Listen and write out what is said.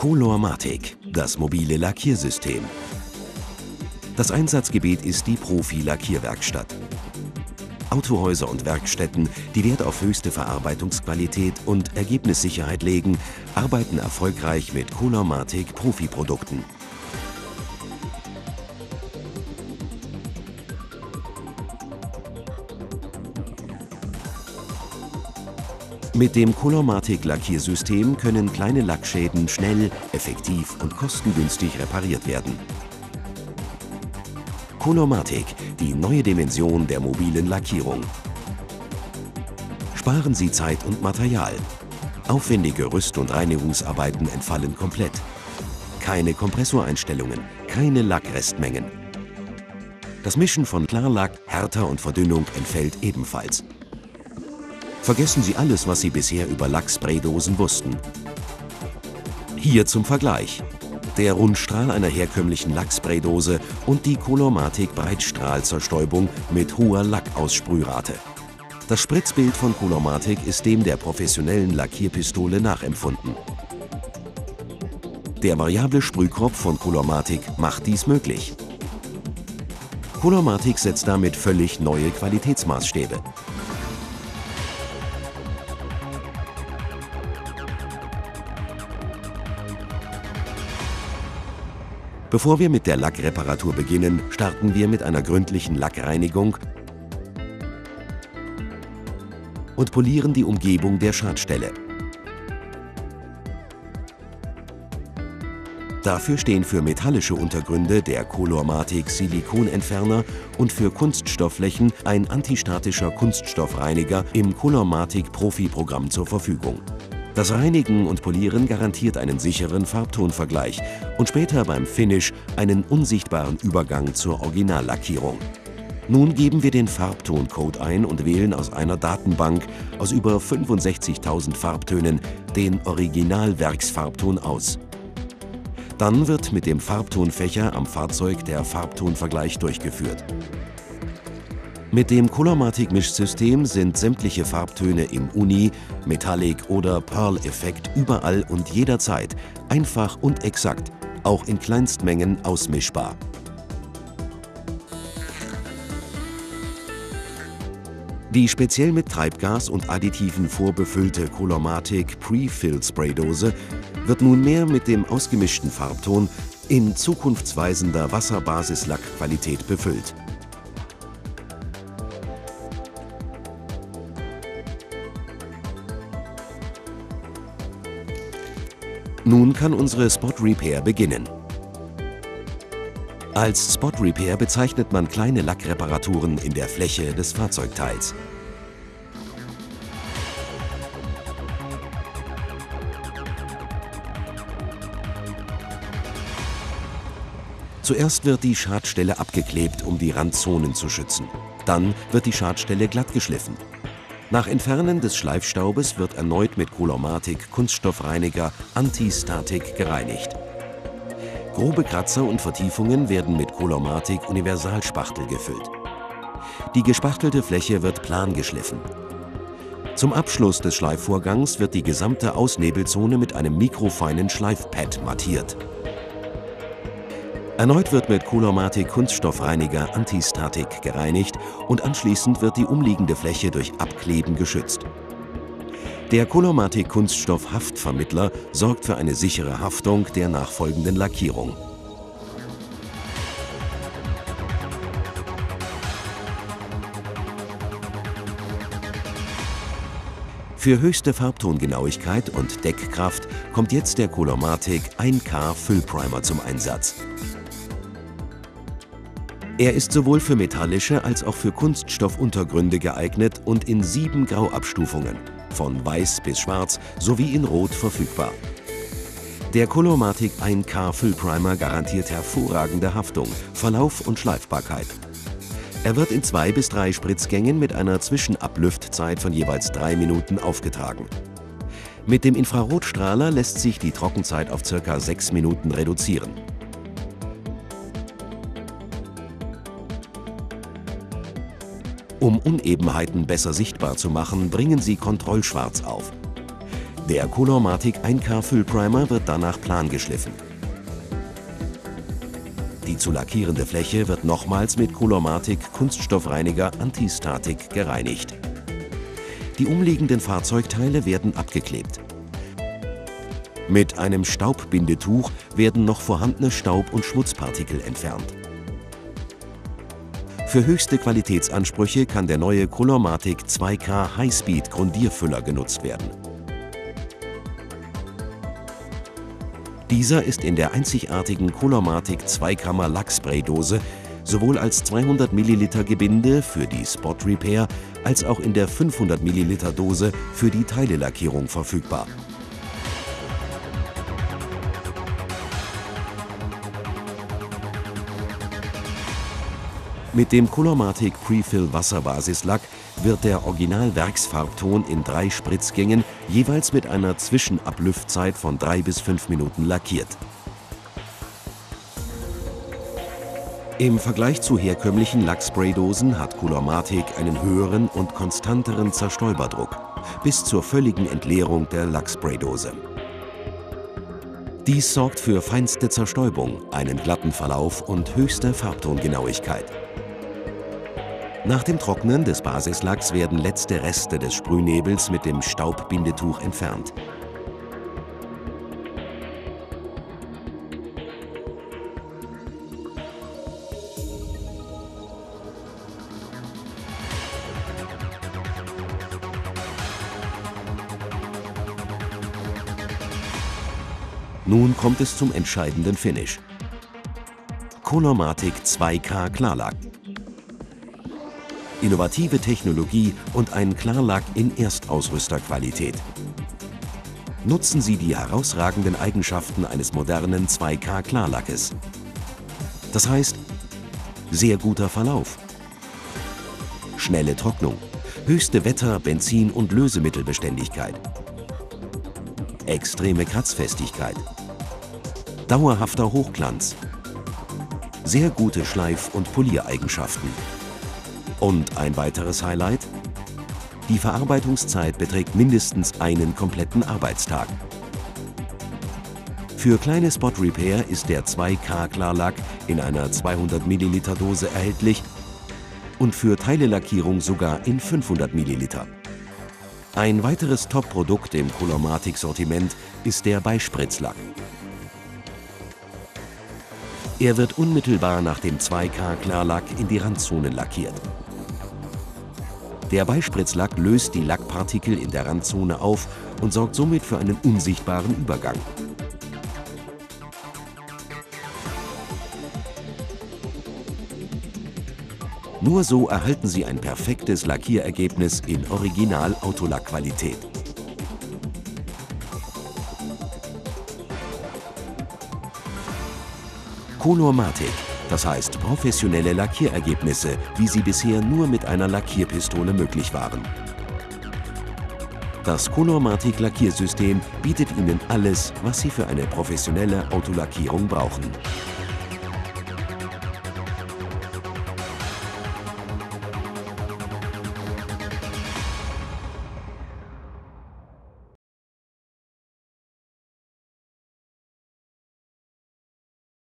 Colormatic, das mobile Lackiersystem. Das Einsatzgebiet ist die Profi-Lackierwerkstatt. Autohäuser und Werkstätten, die Wert auf höchste Verarbeitungsqualität und Ergebnissicherheit legen, arbeiten erfolgreich mit Colormatic Profi-Produkten. Mit dem Colormatic Lackiersystem können kleine Lackschäden schnell, effektiv und kostengünstig repariert werden. Colormatic, die neue Dimension der mobilen Lackierung. Sparen Sie Zeit und Material. Aufwendige Rüst- und Reinigungsarbeiten entfallen komplett. Keine Kompressoreinstellungen, keine Lackrestmengen. Das Mischen von Klarlack, Härter und Verdünnung entfällt ebenfalls. Vergessen Sie alles, was Sie bisher über Lackspraydosen wussten. Hier zum Vergleich: der Rundstrahl einer herkömmlichen Lackspraydose und die Colormatic Breitstrahlzerstäubung mit hoher Lackaussprührate. Das Spritzbild von Colormatic ist dem der professionellen Lackierpistole nachempfunden. Der variable Sprühkopf von Colormatic macht dies möglich. Colormatic setzt damit völlig neue Qualitätsmaßstäbe. Bevor wir mit der Lackreparatur beginnen, starten wir mit einer gründlichen Lackreinigung und polieren die Umgebung der Schadstelle. Dafür stehen für metallische Untergründe der Colormatic Silikonentferner und für Kunststoffflächen ein antistatischer Kunststoffreiniger im Colormatic Profi-Programm zur Verfügung. Das Reinigen und Polieren garantiert einen sicheren Farbtonvergleich und später beim Finish einen unsichtbaren Übergang zur Originallackierung. Nun geben wir den Farbtoncode ein und wählen aus einer Datenbank aus über 65.000 Farbtönen den Originalwerksfarbton aus. Dann wird mit dem Farbtonfächer am Fahrzeug der Farbtonvergleich durchgeführt. Mit dem Colormatic-Mischsystem sind sämtliche Farbtöne im Uni-, Metallic- oder Pearl-Effekt überall und jederzeit einfach und exakt, auch in Kleinstmengen ausmischbar. Die speziell mit Treibgas und Additiven vorbefüllte Colormatic Pre-Fill-Spraydose wird nunmehr mit dem ausgemischten Farbton in zukunftsweisender Wasserbasis-Lackqualität befüllt. Nun kann unsere Spot Repair beginnen. Als Spot Repair bezeichnet man kleine Lackreparaturen in der Fläche des Fahrzeugteils. Zuerst wird die Schadstelle abgeklebt, um die Randzonen zu schützen. Dann wird die Schadstelle glatt geschliffen. Nach Entfernen des Schleifstaubes wird erneut mit Colormatic Kunststoffreiniger Anti-Static gereinigt. Grobe Kratzer und Vertiefungen werden mit Colormatic Universalspachtel gefüllt. Die gespachtelte Fläche wird plan geschliffen. Zum Abschluss des Schleifvorgangs wird die gesamte Ausnebelzone mit einem mikrofeinen Schleifpad mattiert. Erneut wird mit Colormatic Kunststoffreiniger Anti-Static gereinigt und anschließend wird die umliegende Fläche durch Abkleben geschützt. Der Colormatic Kunststoff Haftvermittler sorgt für eine sichere Haftung der nachfolgenden Lackierung. Für höchste Farbtongenauigkeit und Deckkraft kommt jetzt der Colormatic 1K Füllprimer zum Einsatz. Er ist sowohl für metallische als auch für Kunststoffuntergründe geeignet und in 7 Grauabstufungen, von weiß bis schwarz sowie in rot verfügbar. Der Colormatic 1K Füllprimer garantiert hervorragende Haftung, Verlauf und Schleifbarkeit. Er wird in 2 bis 3 Spritzgängen mit einer Zwischenablüftzeit von jeweils 3 Minuten aufgetragen. Mit dem Infrarotstrahler lässt sich die Trockenzeit auf ca. 6 Minuten reduzieren. Um Unebenheiten besser sichtbar zu machen, bringen Sie Kontrollschwarz auf. Der Colormatic 1K Füllprimer wird danach plan geschliffen. Die zu lackierende Fläche wird nochmals mit Colormatic Kunststoffreiniger Antistatik gereinigt. Die umliegenden Fahrzeugteile werden abgeklebt. Mit einem Staubbindetuch werden noch vorhandene Staub- und Schmutzpartikel entfernt. Für höchste Qualitätsansprüche kann der neue Colormatic 2K Highspeed Grundierfüller genutzt werden. Dieser ist in der einzigartigen Colormatic Zweikammer-Lackspraydose sowohl als 200 ml Gebinde für die Spot Repair als auch in der 500 ml Dose für die Teilelackierung verfügbar. Mit dem Colormatic Prefill Wasserbasislack wird der Original-Werksfarbton in 3 Spritzgängen jeweils mit einer Zwischenablüftzeit von 3 bis 5 Minuten lackiert. Im Vergleich zu herkömmlichen Lackspraydosen hat Colormatic einen höheren und konstanteren Zerstäuberdruck, bis zur völligen Entleerung der Lackspraydose. Dies sorgt für feinste Zerstäubung, einen glatten Verlauf und höchste Farbtongenauigkeit. Nach dem Trocknen des Basislacks werden letzte Reste des Sprühnebels mit dem Staubbindetuch entfernt. Nun kommt es zum entscheidenden Finish. Colormatic 2K Klarlack. Innovative Technologie und ein Klarlack in Erstausrüsterqualität. Nutzen Sie die herausragenden Eigenschaften eines modernen 2K Klarlackes. Das heißt, sehr guter Verlauf, schnelle Trocknung, höchste Wetter-, Benzin- und Lösemittelbeständigkeit, extreme Kratzfestigkeit, dauerhafter Hochglanz, sehr gute Schleif- und Poliereigenschaften. Und ein weiteres Highlight: die Verarbeitungszeit beträgt mindestens einen kompletten Arbeitstag. Für kleine Spot Repair ist der 2K Klarlack in einer 200 ml Dose erhältlich und für Teilelackierung sogar in 500 ml. Ein weiteres Top-Produkt im Colormatic-Sortiment ist der Beispritzlack. Er wird unmittelbar nach dem 2K Klarlack in die Randzonen lackiert. Der Beispritzlack löst die Lackpartikel in der Randzone auf und sorgt somit für einen unsichtbaren Übergang. Nur so erhalten Sie ein perfektes Lackierergebnis in Original-Autolack-Qualität. Colormatic, das heißt professionelle Lackierergebnisse, wie sie bisher nur mit einer Lackierpistole möglich waren. Das Colormatic Lackiersystem bietet Ihnen alles, was Sie für eine professionelle Autolackierung brauchen.